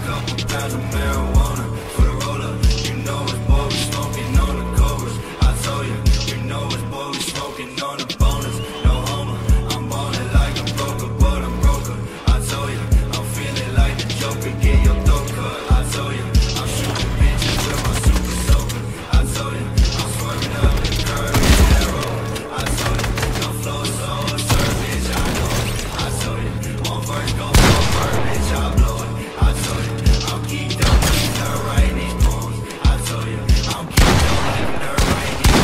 couple pounds of marijuana for the roller. You know it's boy, we smoking on the covers. I told you, you know it's boy, we smoking on the bonus. No homo, I'm ballin' like a broker, but I'm broker. I told you, I'm feeling like the Joker, get your throat cut. I told you, I'm shooting bitches with my super soaker. I told you, I'm swerving up the curb in that road. I told you, no flow so absurd, bitch, I know it. I told you, one verse go for a verb, bitch, I blow it. I told you, I'm geeked up, leaving her writing these poems. I told you, I'm geeked up, leaving her writing these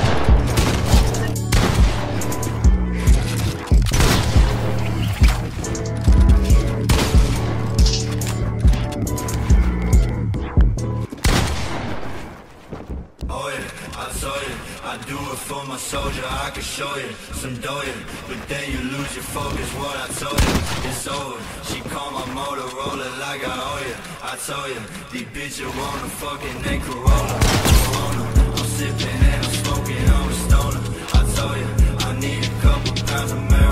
Oh yeah, I told you, I do it for my soldier. I can show you some dough, but then you lose your focus. What I told you, it's over. She call my Motorola like I owe you. I told you, these bitches wanna fucking name Corona. I'm sipping and I'm smoking, I'm a stoner. I told you, I need a couple pounds of marijuana.